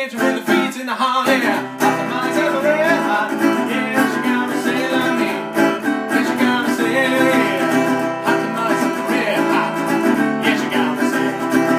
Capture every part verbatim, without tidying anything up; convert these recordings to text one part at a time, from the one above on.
kitchen with the feet in the hall, yeah. Optimize at the red hot. Yeah, she got me sailing me. Yeah, she got me sailing, yeah. Optimize at the red hot. Yeah, she got me sailing.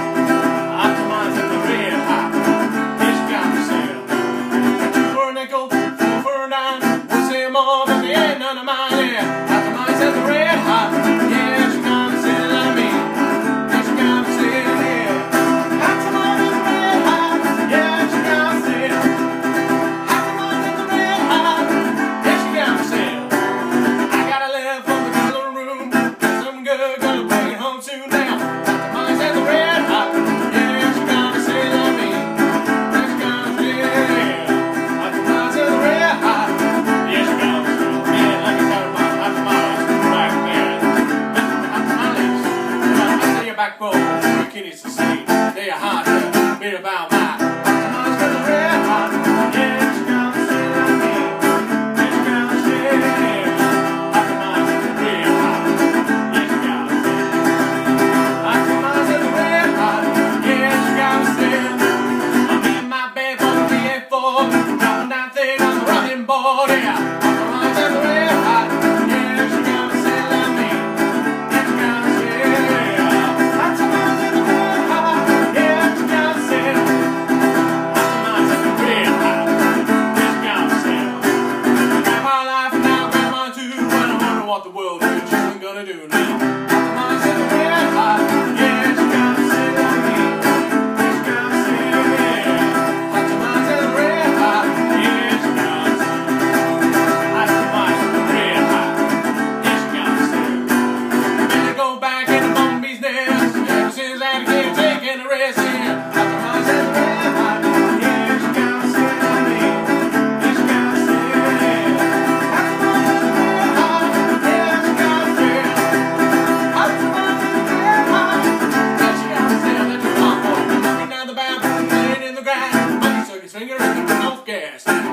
Optimize at the red hot. Yeah, she got me sailing. Two for a nickel, four for a dime. We'll say more, but they ain't none of mine, yeah. Optimize at the red hot. Yeah, she got me sailing me. Yeah, she got me sailing, yeah. Optimize at the red hot. Yeah, she got me sailing. Optimize at the red hot. Yeah, she got me sailing. I got a letter from the color room. Got something good, gonna bring it home soon now. Optimize at the red hot. Yeah, she got me sailing me. Yeah, she got me sailing. Optimize at the red hot. Yeah, she got me sailing. Man, like I said, optimize right there. Optimize. I say your backbone. Your kidneys to sleep. They are hard to beat about my. Optimize at the red hot. Yeah, she got me sailing me. Yeah, she got me sailing. Optimize at the red hot. Yeah, she got me sailing. Optimize at the red hot. Yeah, she got me sailing. I'm in my bed for the three eight four. Dropping down thing on the running board, yeah. Optimize at the red hot. Yeah, she got me sailing me. Yeah, she got me sailing. Optimize at the red hot. Yeah, she got me sailing. Optimize at the red hot. Yeah, she got me sailing. Grandma life and now grandma too. And I wonder what the world and your children gonna do now. Optimize at the red hot. Yeah, she got me sailing me. Yeah, she got me sailing. Optimize at the red hot. Yeah, she got me sailing. Optimize at the red hot. Yeah, she got me sailing. Then I go back in the bumblebee's nest. Ever since I became taking a rest here. Optimize at the red hot. Yeah, she got me sailing me. Yeah, she got me sailing. Optimize at the red hot. Yeah, she got me sailing. Optimize at the red hot. Yeah, she got me sailing. That's your mom, boy. Knocking down the bathroom, laying in the grass. Monkey stuck his finger in the off gas.